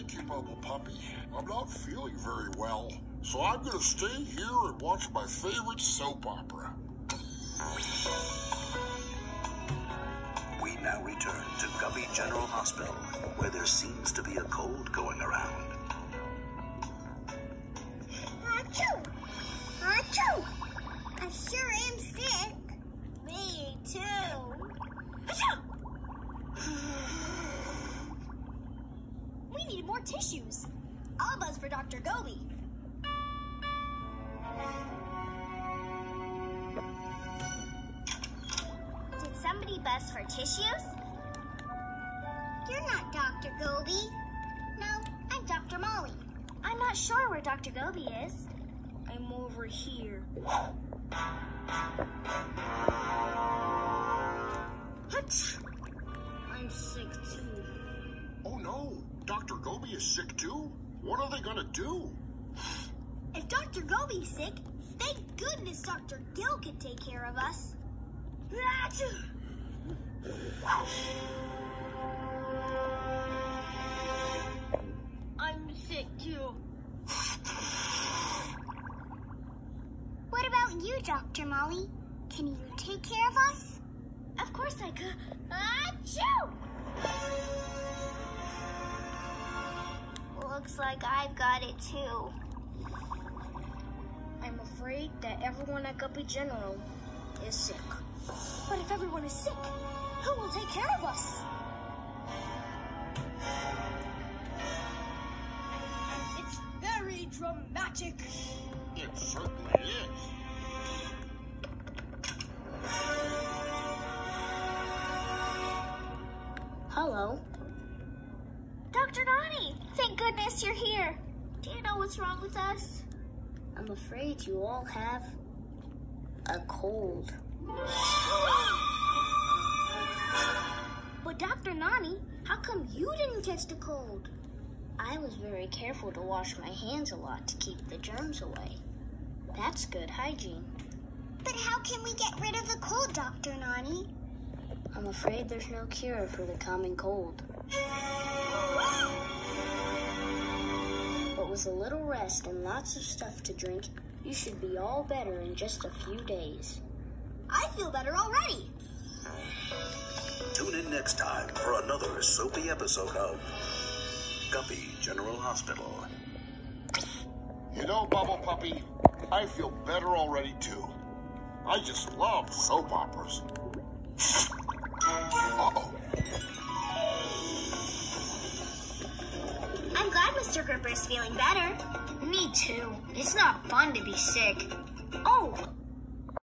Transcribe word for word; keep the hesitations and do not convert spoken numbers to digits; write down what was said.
Thank you, Bubble Puppy. I'm not feeling very well, so I'm gonna stay here and watch my favorite soap opera. We now return to Goby General Hospital, where there seems to be a cold going around. Achoo! Achoo! I sure am sick. Me too. Achoo! We need more tissues. I'll buzz for Doctor Goby. Did somebody buzz for tissues? You're not Doctor Goby. No, I'm Doctor Molly. I'm not sure where Doctor Goby is. I'm over here. Hutch! I'm sick too. Oh no, Doctor Goby is sick too? What are they gonna do? If Doctor Goby's sick, thank goodness Doctor Gill can take care of us. I'm sick too. What about you, Doctor Molly? Can you take care of us? Of course I could. Achoo! Looks like I've got it too. I'm afraid that everyone at Guppy General is sick. But if everyone is sick, who will take care of us? It's very dramatic. It certainly is. Hello. Doctor Nani, thank goodness you're here. Do you know what's wrong with us? I'm afraid you all have a cold. But Doctor Nani, how come you didn't catch the cold? I was very careful to wash my hands a lot to keep the germs away. That's good hygiene. But how can we get rid of the cold, Doctor Nani? I'm afraid there's no cure for the common cold. But with a little rest and lots of stuff to drink, you should be all better in just a few days. I feel better already. Tune in next time for another soapy episode of Guppy General Hospital. You know, Bubble Puppy, I feel better already too. I just love soap operas. Uh-oh. I'm glad Mister Gripper's feeling better. Me too. It's not fun to be sick. Oh,